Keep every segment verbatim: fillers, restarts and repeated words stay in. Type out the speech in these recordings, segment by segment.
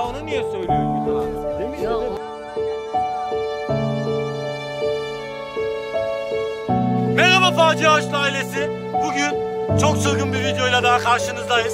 onu niye söylüyorsun Yusuf? Değil mi? Yok. Merhaba Facia Aşklı ailesi. Bugün çok çılgın bir videoyla daha karşınızdayız.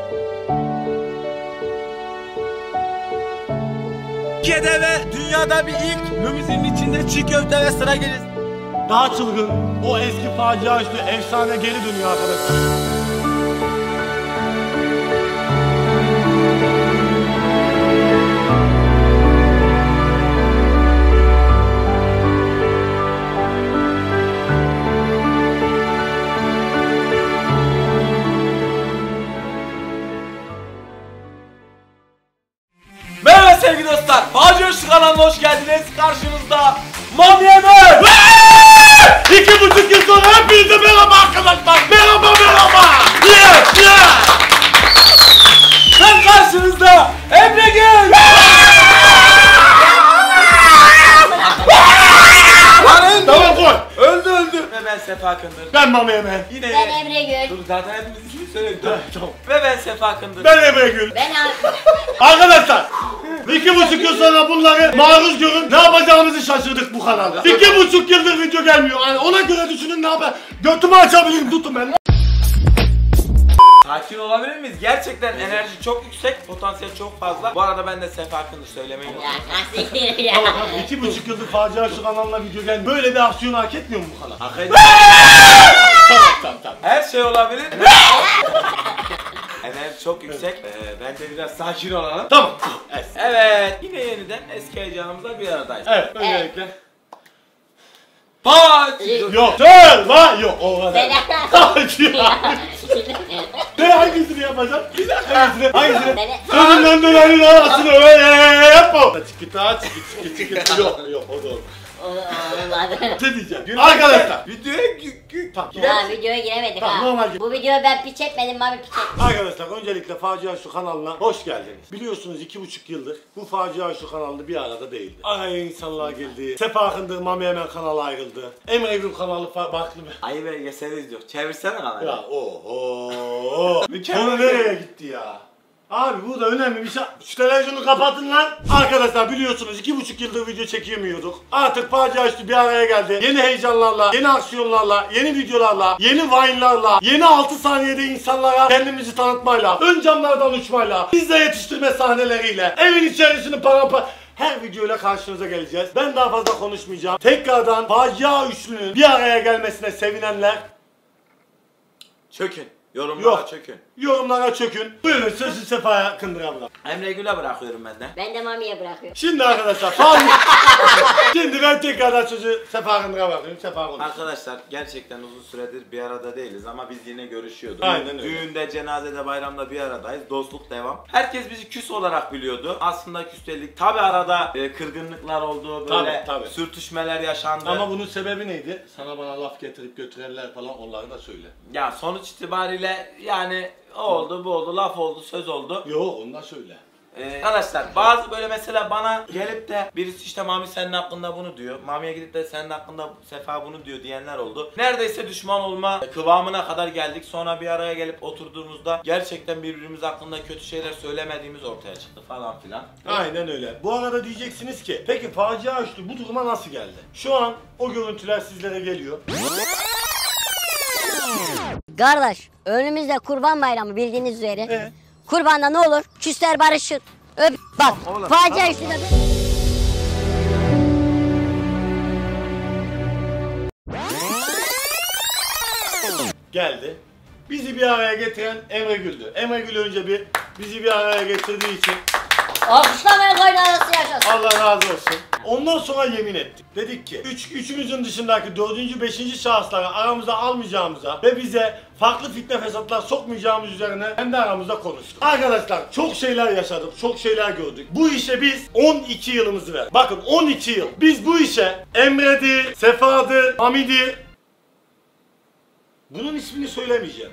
Türkiye'de ve dünyada bir ilk limuzinin içinde çiğ köfte ve sıra gelir. Daha çılgın, o eski Facia Aşklı efsane geri dönüyor arkadaşlar. Merhaba sevgili dostlar, Facia Aşklı kanalına hoş geldiniz. Karşınızda Mami Emel. İki buçuk yıl sonra hepinize merhaba arkadaşlar. Merhaba merhaba. Yeah yeah. Ben karşınızda Emre Gül. Tamam koy. Öldü öldü. Ve ben Sefa Kındır. Ben Mami Emel. Yine ben Emre Gül. Dur zaten hepimiz ismini söyledik. Tamam. Ve ben Sefa Kındır. Ben Emre Gül. Ben abi. Arkadaşlar iki buçuk yıl sonra bunları maruz görün, ne yapacağımızı şaşırdık bu kanalda. İki buçuk yıldır video gelmiyor. Yani ona göre düşünün, ne yapar? Götümü açabilirim, tutun beni. Sakin olabilir miyiz? Gerçekten enerji çok yüksek, potansiyel çok fazla. Bu arada ben de Sefa Kındır söylemeyi unuttum. Ya nasıl ya? Tamam, iki buçuk yıldır Facia Aşklı kanalına video gelmiyor. Böyle bir aksiyonu hak etmiyor mu bu kanal? Hak ediyor. Tamam tamam tamam. Her şey olabilir. Enerji çok yüksek. Ee, bence biraz sakin olalım. Tamam. Evet. Evet. Yine yeniden eski heyecanımızla bir aradayız. Evet. Böylelikle. Paç! Yok. Dur. Var. Yok. O kadar. Sen Ne hangisini yapacağım? Bir dakika. Hangisini? Hangisini? Beni- Önünden dönenin arasını öyle yapma. Çıkıta çıkı çıkı çıkı. Yok yok o doğru. Ne diyeceğim? Arkadaşlar. Videoya gü gü Tamam. Ya videoya giremedik Tamam, ha. normal. Bu videoyu ben piç etmedim, Mami piç etti. Arkadaşlar öncelikle Facia Aşklı kanalına hoş geldiniz. Biliyorsunuz iki buçuk yıldır bu Facia Aşklı kanalı bir arada değildi. Araya insanlar geldi. Sefa Kındır, Mami Emel kanalı ayrıldı. Emre Gül kanalı farklı bir... Ayı belgeseli izliyor. Çevirsene kanalı. Ya oho. Mükemmel. Konu nereye gitti ya? Abi bu da önemli bir şey. Şu televizyonu kapatın lan. Arkadaşlar biliyorsunuz iki buçuk yıldır video çekemiyorduk. Artık Facia Aşklı bir araya geldi. Yeni heyecanlarla, yeni aksiyonlarla, yeni videolarla, yeni vine'larla, yeni altı saniyede insanlara kendimizi tanıtmayla, ön camlardan uçmayla, pizza yetiştirme sahneleriyle, evin içerisini paramparça... Her videoyla karşınıza geleceğiz. Ben daha fazla konuşmayacağım. Tekrardan Facia Üçlü'nün bir araya gelmesine sevinenler Çökün. Yorumlara Yok. çökün. Yorumlara çökün. Buyurun sözü Sefa'ya Kındır'a bırak. Emre Gül'e bırakıyorum ben de. Ben de Mami'ye bırakıyorum. Şimdi arkadaşlar Fahri. Şimdi ben tekrardan sözü Sefa Kındır'a bırakıyorum. Sefa konuş. Arkadaşlar gerçekten uzun süredir bir arada değiliz ama biz yine görüşüyorduk. Aynen öyle. Düğünde, cenazede, bayramda bir aradayız. Dostluk devam. Herkes bizi küs olarak biliyordu. Aslında küs değildik. Tabi arada e, kırgınlıklar oldu, böyle Tabii, tabii. sürtüşmeler yaşandı. Ama bunun sebebi neydi? Sana bana laf getirip götürenler falan, onları da söyle. Ya sonuç itibariyle yani o oldu, bu oldu, laf oldu, söz oldu. Yok, onu da söyle. Ee, arkadaşlar bazı böyle mesela bana gelip de birisi işte Mami senin hakkında bunu diyor. Mami'ye gidip de senin hakkında Sefa bunu diyor diyenler oldu. Neredeyse düşman olma kıvamına kadar geldik. Sonra bir araya gelip oturduğumuzda gerçekten birbirimiz hakkında kötü şeyler söylemediğimiz ortaya çıktı falan filan. Aynen öyle. Bu arada diyeceksiniz ki peki Facia Üçlü bu duruma nasıl geldi? Şu an o görüntüler sizlere geliyor. Kardeş, önümüzde Kurban Bayramı bildiğiniz üzere. Evet. Kurbanda ne olur? Küsler barışır. Öp bak. Oğlum, Facia tamam. Üçlü'de Geldi. Bizi bir araya getiren Emre Gül'dü. Emre Gül önce bir bizi bir araya getirdiği için alkışlamaya kaynağısı yaşasın. Allah razı olsun. Ondan sonra yemin ettik. Dedik ki üç, üçümüzün dışındaki dördüncü, beşinci şahısları aramıza almayacağımıza ve bize farklı fitne fesatlar sokmayacağımız üzerine kendi aramızda konuştuk. Arkadaşlar çok şeyler yaşadık, çok şeyler gördük. Bu işe biz on iki yılımızı verdik. Bakın on iki yıl. Biz bu işe Emre'dir, Sefa'dır, Hamidir. Bunun ismini söylemeyeceğim.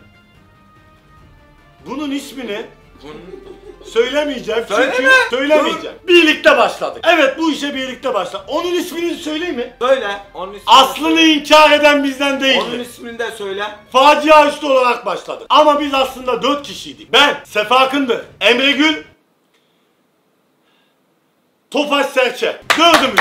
Bunun ismini söylemeyeceğim çünkü Söyleme. söylemeyeceğim. Birlikte başladık. Evet bu işe birlikte başladık. Onun ismini söyleyeyim mi? Söyle. Onun ismini Aslını söyle. inkar eden bizden Onun değildi. ismini de söyle. Facia Üçlü olarak başladık. Ama biz aslında dört kişiydik. Ben, Sefa Kındır, Emre Gül, Tofaş Serçe. Dördümüzdür.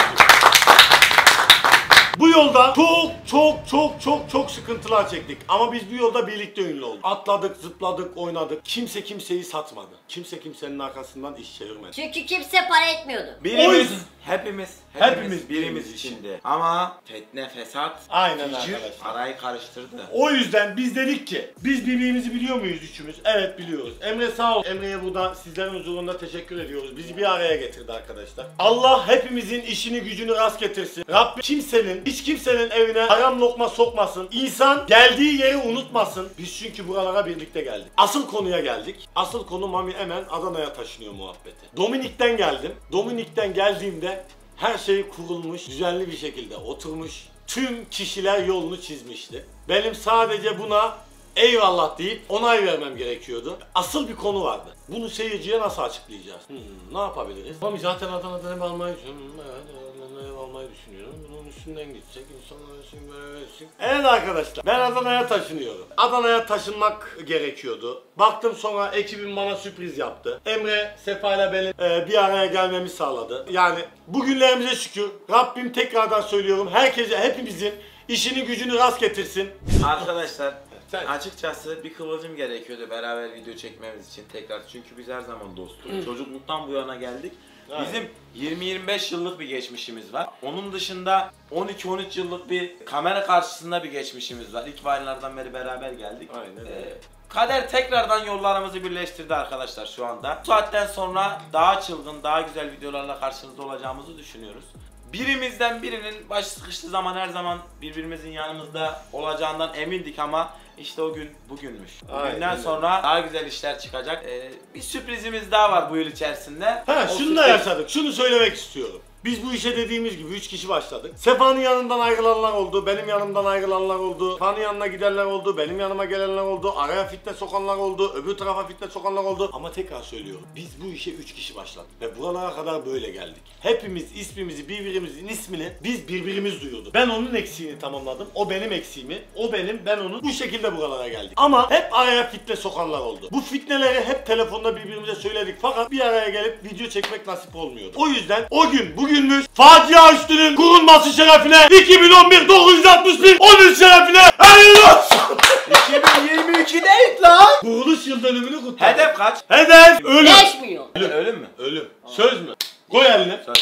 Bu yolda çok çok çok çok çok sıkıntılar çektik. Ama biz bu yolda birlikte ünlü olduk. Atladık, zıpladık, oynadık. Kimse kimseyi satmadı. Kimse kimsenin arkasından iş çevirmedi. Çünkü kimse para etmiyordu. Birimiz, O yüzden- hepimiz, Hepimiz hepimiz birimiz birimiz içinde. Ama fitne, fesat, Aynen hicr arkadaşlar. arayı karıştırdı. O yüzden biz dedik ki biz birbirimizi biliyor muyuz üçümüz? Evet biliyoruz. Emre sağ ol. Emre'ye burada sizlerin huzurunda teşekkür ediyoruz. Bizi bir araya getirdi arkadaşlar. Allah hepimizin işini gücünü rast getirsin. Rabbim kimsenin, hiç kimsenin evine haram lokma sokmasın. İnsan geldiği yeri unutmasın. Biz çünkü buralara birlikte geldik. Asıl konuya geldik. Asıl konu Mami hemen Adana'ya taşınıyor muhabbeti. Dominik'ten geldim. Dominik'ten geldiğimde her şey kurulmuş, düzenli bir şekilde oturmuş. Tüm kişiler yolunu çizmişti. Benim sadece buna eyvallah deyip onay vermem gerekiyordu. Asıl bir konu vardı. Bunu seyirciye nasıl açıklayacağız? Hmm, ne yapabiliriz? Mami zaten Adana'dan ev almayı düşünüyorum. Evet, Adana'dan ev almayı düşünüyorum. Bunun üstünden gidecek, insanlar için böyle versin. Evet arkadaşlar, ben Adana'ya taşınıyorum. Adana'ya taşınmak gerekiyordu. Baktım sonra ekibim bana sürpriz yaptı. Emre, Sefa ile benim e, bir araya gelmemi sağladı. Yani bugünlerimize şükür. Rabbim tekrardan söylüyorum. Herkese, hepimizin işini gücünü rast getirsin. Arkadaşlar Sen- açıkçası bir kıvılcım gerekiyordu beraber video çekmemiz için tekrar. Çünkü biz her zaman dostuz. Çocukluktan bu yana geldik. Aynen. Bizim yirmi yirmi beş yıllık bir geçmişimiz var. Onun dışında on iki on üç yıllık bir kamera karşısında bir geçmişimiz var. İlk Vine'lardan beri beraber geldik. Aynen öyle. Ee, Kader tekrardan yollarımızı birleştirdi arkadaşlar şu anda. Bu saatten sonra daha çılgın, daha güzel videolarla karşınızda olacağımızı düşünüyoruz. Birimizden birinin başı sıkıştığı zaman her zaman birbirimizin yanımızda olacağından emindik ama işte o gün bugünmüş. Aynen Bugünden öyle. sonra daha güzel işler çıkacak. Ee, bir sürprizimiz daha var bu yıl içerisinde. Ha, O şunu da sürpriz- yaşadık. Şunu söylemek istiyorum. Biz bu işe dediğimiz gibi üç kişi başladık. Sefa'nın yanından ayrılanlar oldu, benim yanımdan ayrılanlar oldu. Sefa'nın yanına gidenler oldu, benim yanıma gelenler oldu. Araya fitne sokanlar oldu, öbür tarafa fitne sokanlar oldu. Ama tekrar söylüyorum. Biz bu işe üç kişi başladık. Ve buralara kadar böyle geldik. Hepimiz ismimizi, birbirimizin ismini biz birbirimiz duyuyorduk. Ben onun eksiğini tamamladım. O benim eksiğimi. O benim, ben onun. Bu şekilde buralara geldik. Ama hep araya fitne sokanlar oldu. Bu fitneleri hep telefonda birbirimize söyledik. Fakat bir araya gelip video çekmek nasip olmuyordu. O yüzden o gün bugünmüş Facia Üstü'nün kurulması şerefine iki bin on bir dokuz yüz altmış bir on üç şerefine hayırlı olsun. iki bin yirmi ikideydik lan. Kuruluş yıl dönümünü kutladık. Hedef kaç? Hedef ölüm. beş milyon. Ölüm, ölüm mü? Ölüm. Söz mü? Koy eline. Söz.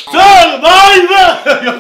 Survivor.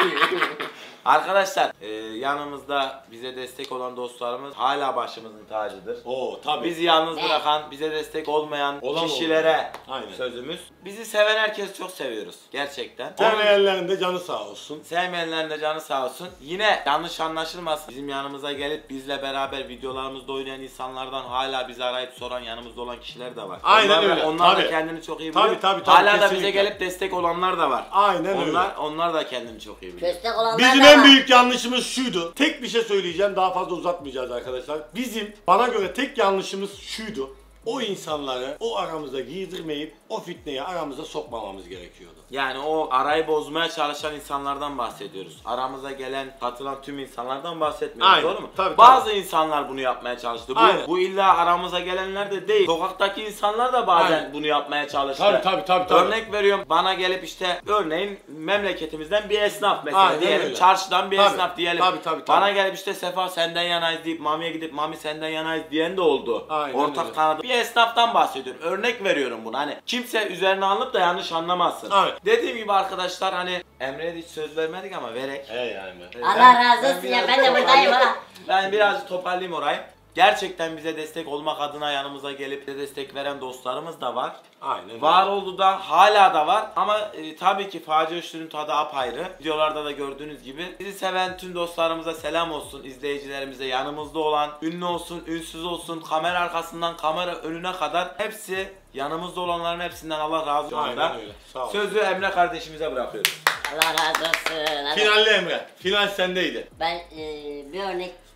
Arkadaşlar e, yanımızda bize destek olan dostlarımız hala başımızın tacıdır. Oo tabii. Bizi yalnız Ne? bırakan, bize destek olmayan Olan kişilere oldu. Aynen. sözümüz. Bizi seven herkes çok seviyoruz gerçekten. Sevmeyenlerin de canı sağ olsun. Sevmeyenlerin de canı sağ olsun. Yine yanlış anlaşılmasın. Bizim yanımıza gelip bizle beraber videolarımızda oynayan insanlardan hala bizi arayıp soran yanımızda olan kişiler de var. Aynen onlar da, öyle. Onlar Tabii. da kendini çok iyi Tabii, biliyor. tabii, tabii, hala da bize kesinlikle. gelip destek olanlar da var. Aynen onlar, öyle. Onlar da kendini çok iyi biliyor. Destek olanlar Bizim da en var. büyük yanlışımız şuydu. Tek bir şey söyleyeceğim, daha fazla uzatmayacağız arkadaşlar. Bizim bana göre tek yanlışımız şuydu. O insanları o aramıza giydirmeyip o fitneyi aramıza sokmamamız gerekiyordu. Yani o arayı bozmaya çalışan insanlardan bahsediyoruz. Aramıza gelen, katılan tüm insanlardan bahsetmiyoruz. Aynen, Doğru mu? tabii, Bazı tabii. insanlar bunu yapmaya çalıştı. Bu, Aynen. bu illa aramıza gelenler de değil. Sokaktaki insanlar da bazen Aynen. bunu yapmaya çalıştı. Tabii, tabii, tabii, tabii. Örnek veriyorum, bana gelip işte örneğin memleketimizden bir esnaf mesela Aynen diyelim. öyle. Çarşıdan bir Tabii, esnaf diyelim. tabii, tabii, tabii. Bana gelip işte Sefa senden yanayız deyip Mami'ye gidip Mami senden yanayız diyen de oldu. Aynen Ortak öyle. kanadı. Bir esnaftan bahsediyorum. Örnek veriyorum bunu. Hani kimse üzerine alınıp da yanlış anlamasın. Aynen. Dediğim gibi arkadaşlar hani Emre'ye de hiç söz vermedik ama verek. He yani. Allah razı olsun ya, ben de buradayım ha. Ben birazcık toparlayayım orayı. Gerçekten bize destek olmak adına yanımıza gelip de destek veren dostlarımız da var. Aynen öyle. Var oldu da hala da var ama e, tabii ki Facia Üçlü'nün tadı apayrı. Videolarda da gördüğünüz gibi. Bizi seven tüm dostlarımıza selam olsun, izleyicilerimize yanımızda olan, ünlü olsun, ünsüz olsun, kamera arkasından kamera önüne kadar hepsi yanımızda olanların hepsinden Allah razı olsun. Aynen öyle. Sağ ol. Sözü Emre kardeşimize bırakıyoruz. Allah razı olsun. Hadi. Finalde Emre. Final sendeydi. Ben e, bir örnek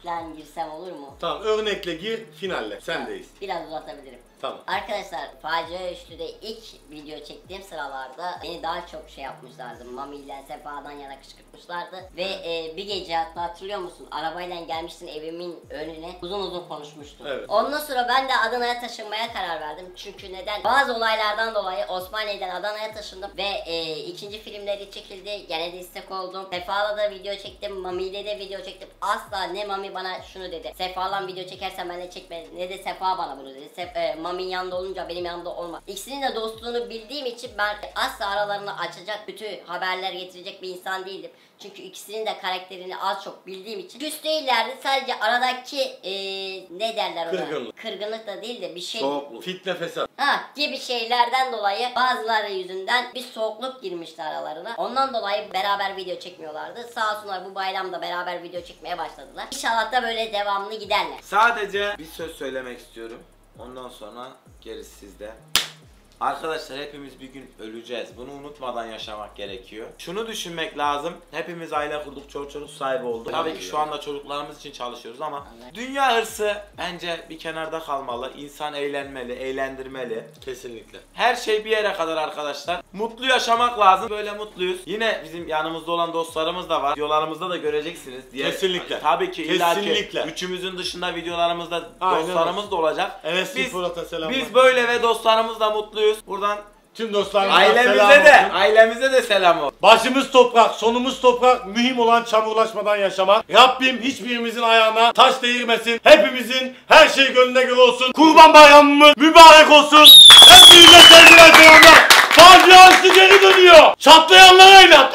örnekten girsem olur mu? Tamam, örnekle gir, finalle. Sendeyiz. Biraz uzatabilirim. Tamam. Arkadaşlar Facia Üçlü'de ilk video çektiğim sıralarda beni daha çok şey yapmışlardı. Mami ile Sefa'dan yana kışkırtmışlardı. Ve e, bir gece hatta hatırlıyor musun? Arabayla gelmiştin evimin önüne. Uzun uzun konuşmuştuk. Evet. Ondan sonra ben de Adana'ya taşınmaya karar verdim. Çünkü neden? Bazı olaylardan dolayı Osmaniye'den Adana'ya taşındım. Ve e, ikinci filmleri çekildi. Gene de istek oldum. Sefa'la da video çektim. Mami ile de video çektim. Asla ne Mami bana şunu dedi. Sefa'la video çekersen ben de çekmedim. Ne de Sefa bana bunu dedi. Sef, e, Mami'nin yanında olunca benim yanımda olmaz. İkisinin de dostluğunu bildiğim için ben asla aralarını açacak, bütün haberler getirecek bir insan değildim. Çünkü ikisinin de karakterini az çok bildiğim için. Küs değillerdi, sadece aradaki e, ne derler ona? Kırgınlık. Kırgınlık da değil de bir şey. Soğukluk. Fitne fesat. Ha gibi şeylerden dolayı bazıları yüzünden bir soğukluk girmişti aralarına. Ondan dolayı beraber video çekmiyorlardı. Sağ olsunlar bu bayramda beraber video çekmeye başladılar. İnşallah da böyle devamlı giderler. Sadece bir söz söylemek istiyorum. Ondan sonra gerisi sizde. Arkadaşlar hepimiz bir gün öleceğiz. Bunu unutmadan yaşamak gerekiyor. Şunu düşünmek lazım. Hepimiz aile kurduk, çoluk çocuk sahibi olduk. Tabii ki şu anda çocuklarımız için çalışıyoruz ama dünya hırsı bence bir kenarda kalmalı. İnsan eğlenmeli, eğlendirmeli. Kesinlikle. Her şey bir yere kadar arkadaşlar. Mutlu yaşamak lazım. Böyle mutluyuz. Yine bizim yanımızda olan dostlarımız da var. Videolarımızda da göreceksiniz. Diğer, Kesinlikle. Tabii ki illaki Kesinlikle. üçümüzün dışında videolarımızda Aynen dostlarımız da olacak. Evet, Biz, Fırat'a selamlar. biz böyle ve dostlarımızla mutluyuz. Buradan Tüm dostlarımıza ailemize selam de, olsun. ailemize de selam olsun. Başımız toprak, sonumuz toprak, mühim olan çamurlaşmadan yaşamak. Rabbim hiçbirimizin ayağına taş değirmesin. Hepimizin her şey gönlüne göre olsun. Kurban bayramımız mübarek olsun. Hepinize sevgiler selamlar. Facia Üçlü geri dönüyor. Çatlayanlara inat.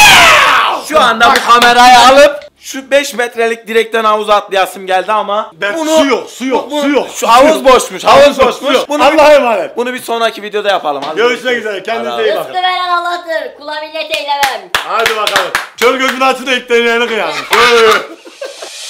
Şu anda bu kamerayı alıp şu beş metrelik direkten havuza atlayasım geldi ama Ben su yok, su yok, bu- su yok. Şu havuz boşmuş, havuz Su boşmuş. yok. Bunu Allah'a emanet. Bunu bir sonraki videoda yapalım. Hadi Görüşmek görüşürüz. üzere, kendinize Hadi iyi abi. bakın. Rızkı veren Allah'tır. Kula minnet eylemem. Hadi bakalım. Kör gözünü açın da ilk deneyeni kıyalım.